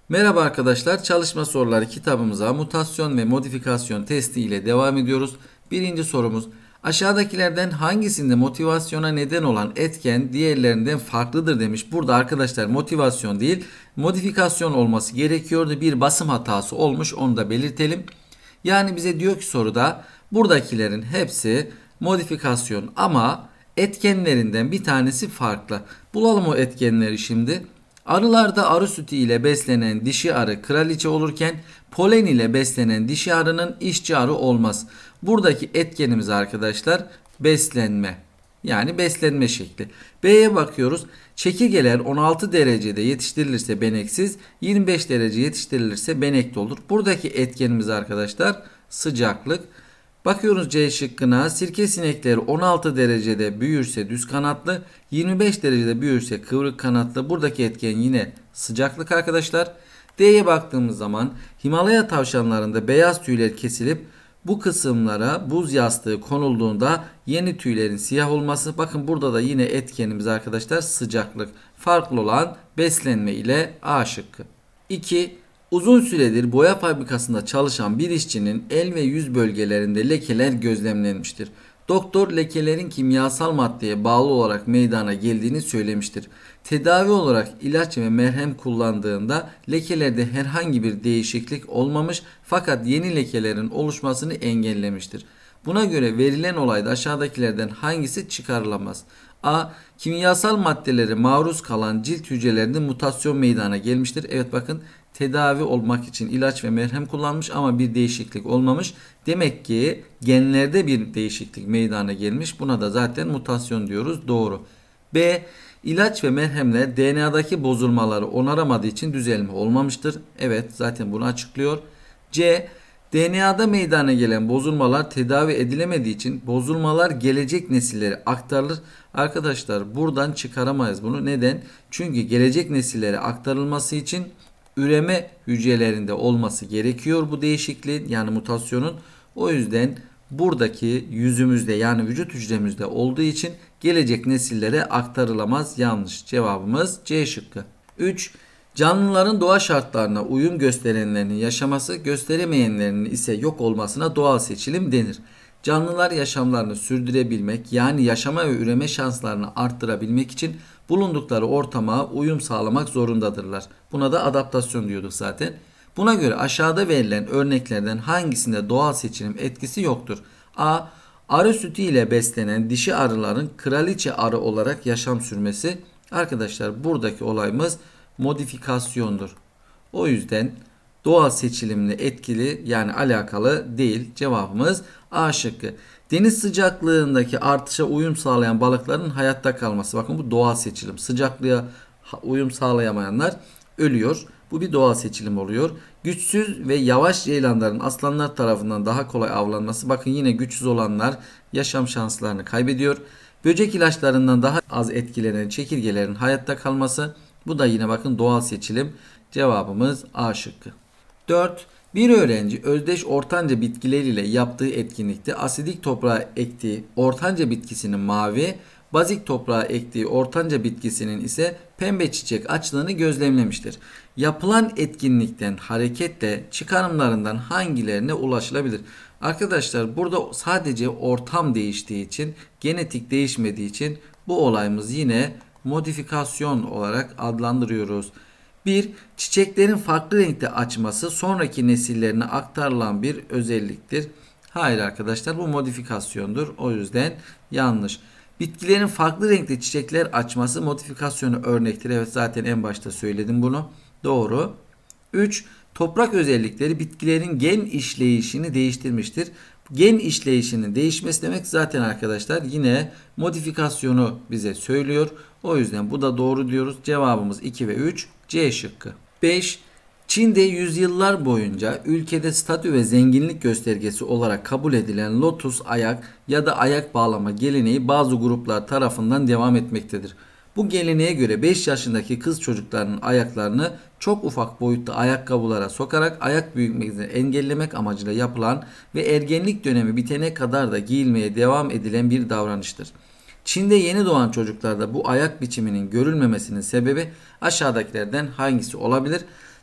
Merhaba arkadaşlar, çalışma soruları kitabımıza mutasyon ve modifikasyon testi ile devam ediyoruz. Birinci sorumuz, aşağıdakilerden hangisinde motivasyona neden olan etken diğerlerinden farklıdır demiş. Burada arkadaşlar motivasyon değil, modifikasyon olması gerekiyordu. Bir basım hatası olmuş, onu da belirtelim. Yani bize diyor ki soruda buradakilerin hepsi modifikasyon ama etkenlerinden bir tanesi farklı. Bulalım o etkenleri şimdi. Arılarda arı sütü ile beslenen dişi arı kraliçe olurken polen ile beslenen dişi arının işçi arı olmaz. Buradaki etkenimiz arkadaşlar beslenme. Yani beslenme şekli. B'ye bakıyoruz. Çekirgeler 16 derecede yetiştirilirse beneksiz, 25 derece yetiştirilirse benekli olur. Buradaki etkenimiz arkadaşlar sıcaklık. Bakıyoruz C şıkkına. Sirke sinekleri 16 derecede büyürse düz kanatlı, 25 derecede büyürse kıvrık kanatlı. Buradaki etken yine sıcaklık arkadaşlar. D'ye baktığımız zaman Himalaya tavşanlarında beyaz tüyler kesilip bu kısımlara buz yastığı konulduğunda yeni tüylerin siyah olması. Bakın burada da yine etkenimiz arkadaşlar sıcaklık. Farklı olan beslenme ile A şıkkı. 2. Uzun süredir boya fabrikasında çalışan bir işçinin el ve yüz bölgelerinde lekeler gözlemlenmiştir. Doktor lekelerin kimyasal maddeye bağlı olarak meydana geldiğini söylemiştir. Tedavi olarak ilaç ve merhem kullandığında lekelerde herhangi bir değişiklik olmamış fakat yeni lekelerin oluşmasını engellemiştir. Buna göre verilen olayda aşağıdakilerden hangisi çıkarılamaz? A. Kimyasal maddelere maruz kalan cilt hücrelerinde mutasyon meydana gelmiştir. Evet bakın tedavi olmak için ilaç ve merhem kullanmış ama bir değişiklik olmamış. Demek ki genlerde bir değişiklik meydana gelmiş. Buna da zaten mutasyon diyoruz. Doğru. B. İlaç ve merhemler DNA'daki bozulmaları onaramadığı için düzelme olmamıştır. Evet zaten bunu açıklıyor. C. DNA'da meydana gelen bozulmalar tedavi edilemediği için bozulmalar gelecek nesillere aktarılır. Arkadaşlar buradan çıkaramayız bunu. Neden? Çünkü gelecek nesillere aktarılması için üreme hücrelerinde olması gerekiyor bu değişikliğin yani mutasyonun. O yüzden buradaki yüzümüzde yani vücut hücremizde olduğu için gelecek nesillere aktarılamaz. Yanlış. Cevabımız C şıkkı. 3. Canlıların doğa şartlarına uyum gösterenlerinin yaşaması, gösteremeyenlerinin ise yok olmasına doğal seçilim denir. Canlılar yaşamlarını sürdürebilmek yani yaşama ve üreme şanslarını arttırabilmek için bulundukları ortama uyum sağlamak zorundadırlar. Buna da adaptasyon diyorduk zaten. Buna göre aşağıda verilen örneklerden hangisinde doğal seçilim etkisi yoktur? A. Arı sütü ile beslenen dişi arıların kraliçe arı olarak yaşam sürmesi. Arkadaşlar buradaki olayımız modifikasyondur. O yüzden doğal seçilimle etkili yani alakalı değil. Cevabımız A şıkkı. Deniz sıcaklığındaki artışa uyum sağlayan balıkların hayatta kalması. Bakın bu doğal seçilim. Sıcaklığa uyum sağlayamayanlar ölüyor. Bu bir doğal seçilim oluyor. Güçsüz ve yavaş ceylanların aslanlar tarafından daha kolay avlanması. Bakın yine güçsüz olanlar yaşam şanslarını kaybediyor. Böcek ilaçlarından daha az etkilenen çekirgelerin hayatta kalması. Bu da yine bakın doğal seçilim. Cevabımız A şıkkı. 4. Bir öğrenci özdeş ortanca bitkileriyle yaptığı etkinlikte asidik toprağa ektiği ortanca bitkisinin mavi, bazik toprağa ektiği ortanca bitkisinin ise pembe çiçek açtığını gözlemlemiştir. Yapılan etkinlikten hareketle çıkarımlarından hangilerine ulaşılabilir? Arkadaşlar burada sadece ortam değiştiği için, genetik değişmediği için bu olayımız yine modifikasyon olarak adlandırıyoruz. 1. Çiçeklerin farklı renkte açması sonraki nesillerine aktarılan bir özelliktir. Hayır arkadaşlar bu modifikasyondur. O yüzden yanlış. Bitkilerin farklı renkte çiçekler açması modifikasyonu örnektir. Evet zaten en başta söyledim bunu. Doğru. 3. Toprak özellikleri bitkilerin gen işleyişini değiştirmiştir. Gen işleyişinin değişmesi demek zaten arkadaşlar yine modifikasyonu bize söylüyor. O yüzden bu da doğru diyoruz. Cevabımız 2 ve 3 C şıkkı. 5. Çin'de yüzyıllar boyunca ülkede statü ve zenginlik göstergesi olarak kabul edilen lotus ayak ya da ayak bağlama geleneği bazı gruplar tarafından devam etmektedir. Bu geleneğe göre 5 yaşındaki kız çocuklarının ayaklarını çok ufak boyutta ayakkabılara sokarak ayak büyümesini engellemek amacıyla yapılan ve ergenlik dönemi bitene kadar da giyilmeye devam edilen bir davranıştır. Çin'de yeni doğan çocuklarda bu ayak biçiminin görülmemesinin sebebi aşağıdakilerden hangisi olabilir?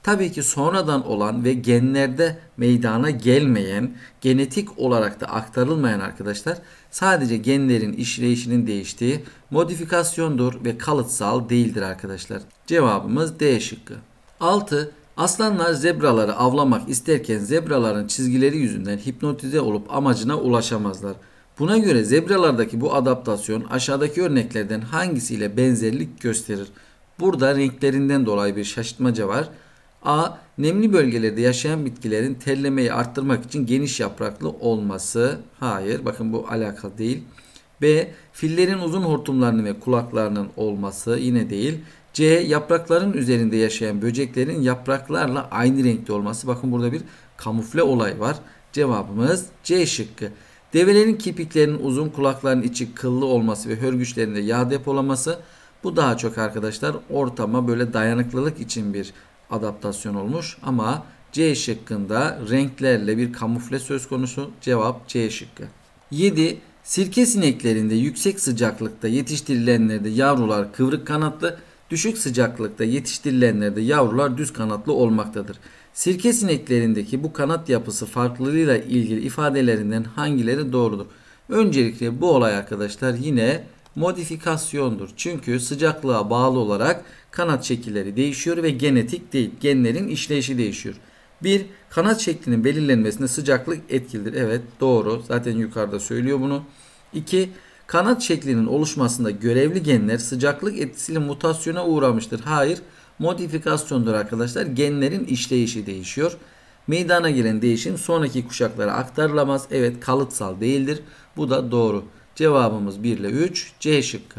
Tabii ki sonradan olan ve genlerde meydana gelmeyen, genetik olarak da aktarılmayan arkadaşlar sadece genlerin işleyişinin değiştiği modifikasyondur ve kalıtsal değildir arkadaşlar. Cevabımız D şıkkı. 6. Aslanlar zebraları avlamak isterken zebraların çizgileri yüzünden hipnotize olup amacına ulaşamazlar. Buna göre zebralardaki bu adaptasyon aşağıdaki örneklerden hangisiyle benzerlik gösterir? Burada renklerinden dolayı bir şaşırtmaca var. A. Nemli bölgelerde yaşayan bitkilerin terlemeyi arttırmak için geniş yapraklı olması. Hayır, bakın bu alakalı değil. B. Fillerin uzun hortumlarının ve kulaklarının olması. Yine değil. C. Yaprakların üzerinde yaşayan böceklerin yapraklarla aynı renkte olması. Bakın burada bir kamufle olay var. Cevabımız C şıkkı. Develerin kirpiklerinin uzun, kulaklarının içi kıllı olması ve hörgüçlerinde yağ depolaması. Bu daha çok arkadaşlar ortama böyle dayanıklılık için bir adaptasyon olmuş. Ama C şıkkında renklerle bir kamufle söz konusu. Cevap C şıkkı. 7. Sirke sineklerinde yüksek sıcaklıkta yetiştirilenlerde yavrular kıvrık kanatlı, düşük sıcaklıkta yetiştirilenlerde yavrular düz kanatlı olmaktadır. Sirke sineklerindeki bu kanat yapısı farklılığıyla ilgili ifadelerinden hangileri doğrudur? Öncelikle bu olay arkadaşlar yine modifikasyondur. Çünkü sıcaklığa bağlı olarak kanat şekilleri değişiyor ve genetik değil, genlerin işleyişi değişiyor. 1. Kanat şeklinin belirlenmesinde sıcaklık etkilidir. Evet, doğru. Zaten yukarıda söylüyor bunu. 2. Kanat şeklinin oluşmasında görevli genler sıcaklık etkisiyle mutasyona uğramıştır. Hayır, modifikasyondur arkadaşlar. Genlerin işleyişi değişiyor. Meydana gelen değişim sonraki kuşaklara aktarılamaz. Evet, kalıtsal değildir. Bu da doğru. Cevabımız 1 ile 3 C şıkkı.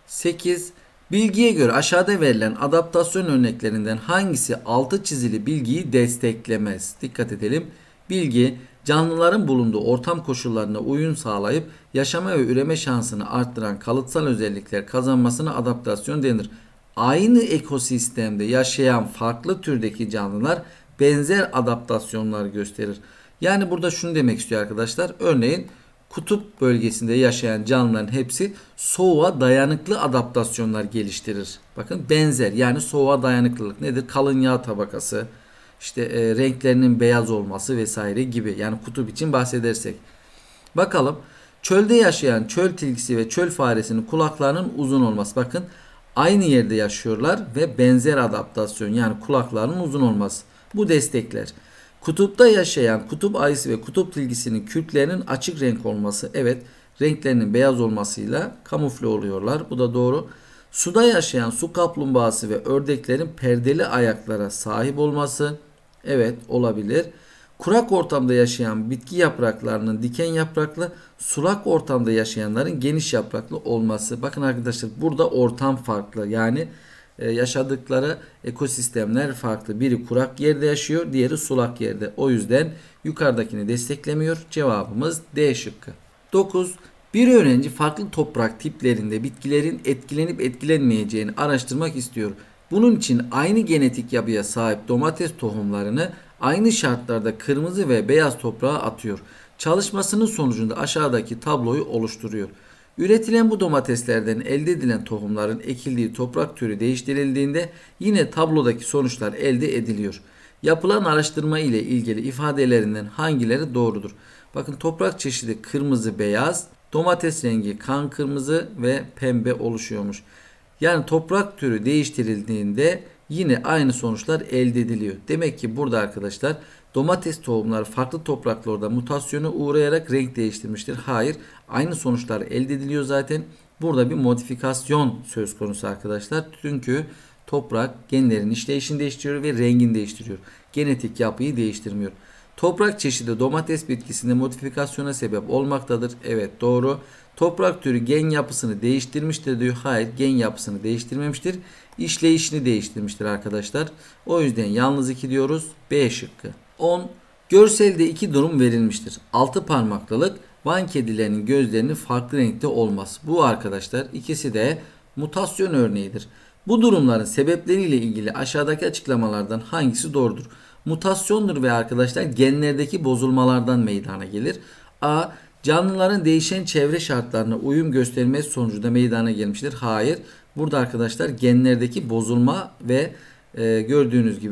8. Bilgiye göre aşağıda verilen adaptasyon örneklerinden hangisi altı çizili bilgiyi desteklemez? Dikkat edelim. Bilgi, canlıların bulunduğu ortam koşullarına uyum sağlayıp yaşama ve üreme şansını arttıran kalıtsal özellikler kazanmasına adaptasyon denir. Aynı ekosistemde yaşayan farklı türdeki canlılar benzer adaptasyonlar gösterir. Yani burada şunu demek istiyor arkadaşlar. Örneğin kutup bölgesinde yaşayan canlıların hepsi soğuğa dayanıklı adaptasyonlar geliştirir. Bakın benzer, yani soğuğa dayanıklılık nedir? Kalın yağ tabakası, işte renklerinin beyaz olması vesaire gibi. Yani kutup için bahsedersek. Bakalım, çölde yaşayan çöl tilkisi ve çöl faresinin kulaklarının uzun olması. Bakın aynı yerde yaşıyorlar ve benzer adaptasyon, yani kulaklarının uzun olması. Bu destekler. Kutupta yaşayan kutup ayısı ve kutup tilkisinin kürklerinin açık renk olması. Evet, renklerinin beyaz olmasıyla kamufle oluyorlar. Bu da doğru. Suda yaşayan su kaplumbağası ve ördeklerin perdeli ayaklara sahip olması. Evet, olabilir. Kurak ortamda yaşayan bitki yapraklarının diken yapraklı, sulak ortamda yaşayanların geniş yapraklı olması. Bakın arkadaşlar, burada ortam farklı. Yani yaşadıkları ekosistemler farklı. Biri kurak yerde yaşıyor, diğeri sulak yerde. O yüzden yukarıdakini desteklemiyor. Cevabımız D şıkkı. 9. Bir öğrenci farklı toprak tiplerinde bitkilerin etkilenip etkilenmeyeceğini araştırmak istiyor. Bunun için aynı genetik yapıya sahip domates tohumlarını aynı şartlarda kırmızı ve beyaz toprağa atıyor. Çalışmasının sonucunda aşağıdaki tabloyu oluşturuyor. Üretilen bu domateslerden elde edilen tohumların ekildiği toprak türü değiştirildiğinde yine tablodaki sonuçlar elde ediliyor. Yapılan araştırma ile ilgili ifadelerinden hangileri doğrudur? Bakın, toprak çeşidi kırmızı beyaz, domates rengi kan kırmızı ve pembe oluşuyormuş. Yani toprak türü değiştirildiğinde yine aynı sonuçlar elde ediliyor. Demek ki burada arkadaşlar domates tohumları farklı topraklarda mutasyona uğrayarak renk değiştirmiştir. Hayır, aynı sonuçlar elde ediliyor zaten. Burada bir modifikasyon söz konusu arkadaşlar. Çünkü toprak genlerin işleyişini değiştiriyor ve rengini değiştiriyor. Genetik yapıyı değiştirmiyor. Toprak çeşidi domates bitkisinde modifikasyona sebep olmaktadır. Evet, doğru. Toprak türü gen yapısını değiştirmiştir diyor. Hayır, gen yapısını değiştirmemiştir. İşleyişini değiştirmiştir arkadaşlar. O yüzden yalnız 2 diyoruz. B şıkkı. 10. Görselde iki durum verilmiştir. 6 parmaklılık, Van kedilerinin gözlerinin farklı renkte olması. Bu arkadaşlar ikisi de mutasyon örneğidir. Bu durumların sebepleriyle ilgili aşağıdaki açıklamalardan hangisi doğrudur? Mutasyondur ve arkadaşlar genlerdeki bozulmalardan meydana gelir. A. Canlıların değişen çevre şartlarına uyum göstermesi sonucunda meydana gelmiştir. Hayır. Burada arkadaşlar genlerdeki bozulma ve gördüğünüz gibi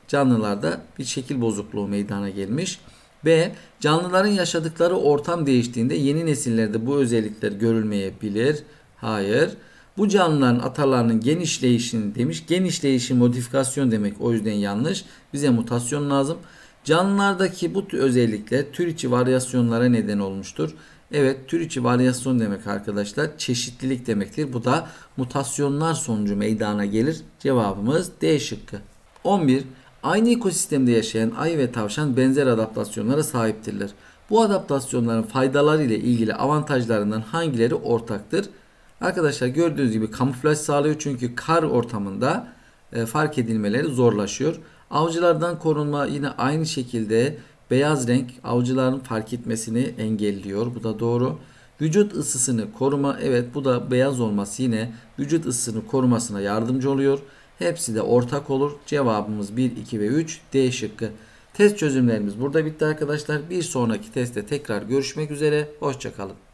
canlılarda bir şekil bozukluğu meydana gelmiş. B. Canlıların yaşadıkları ortam değiştiğinde yeni nesillerde bu özellikler görülmeyebilir. Hayır. Bu canlıların atalarının genişleyişini demiş. Genişleyişi modifikasyon demek, o yüzden yanlış. Bize mutasyon lazım. Canlılardaki bu özellikler tür içi varyasyonlara neden olmuştur. Evet, tür içi varyasyon demek arkadaşlar çeşitlilik demektir. Bu da mutasyonlar sonucu meydana gelir. Cevabımız D şıkkı. 11. Aynı ekosistemde yaşayan ayı ve tavşan benzer adaptasyonlara sahiptirler. Bu adaptasyonların faydaları ile ilgili avantajlarından hangileri ortaktır? Arkadaşlar gördüğünüz gibi kamuflaj sağlıyor çünkü kar ortamında fark edilmeleri zorlaşıyor. Avcılardan korunma yine aynı şekilde beyaz renk avcıların fark etmesini engelliyor. Bu da doğru. Vücut ısısını koruma, evet bu da beyaz olması yine vücut ısısını korumasına yardımcı oluyor. Hepsi de ortak olur. Cevabımız 1, 2 ve 3 D şıkkı. Test çözümlerimiz burada bitti arkadaşlar. Bir sonraki testte tekrar görüşmek üzere. Hoşça kalın.